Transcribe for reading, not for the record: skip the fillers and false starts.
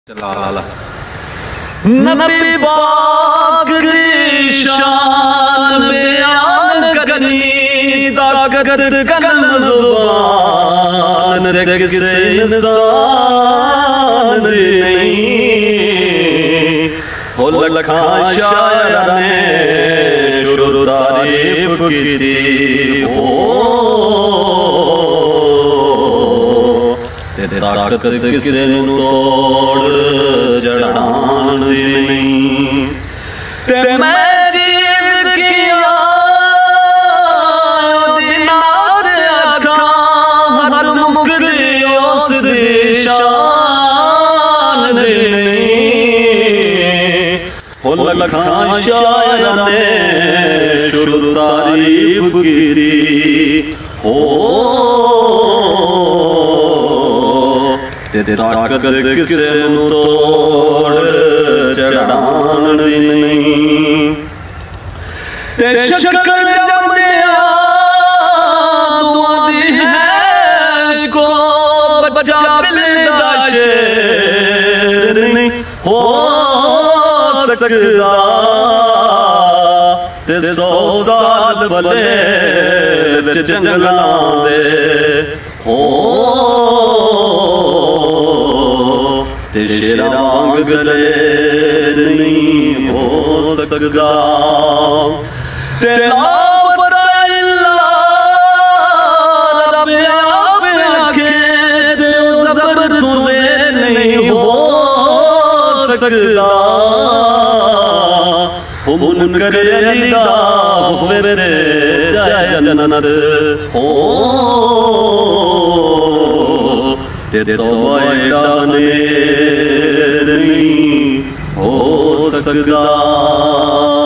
नबी पाक की शान बयान करनी ताकत कलम ज़ुबान किसे इंसान नहीं हो लखा शायर ने शुरू तारीफ की थी हो ताकत किसे तोड़ जड़ान नहीं ते मैं चीज किया दिनार आखा हर मुख उस शान नहीं हो लखा शायर ने शुरू तारीफ की थी हो ताकत किसे तोड़ जड़ान नहीं ते शक्ल जमया दुआदी है को बच्चा बिलदा शेर नहीं हो सकता ते 100 साल भले जंगलां दे हो ते शेरांग गले नहीं हो सकता ते नहीं हो सकता मुनकर अलीदा मेरे जाए जन्नत हो ते तो नहीं हो सकता।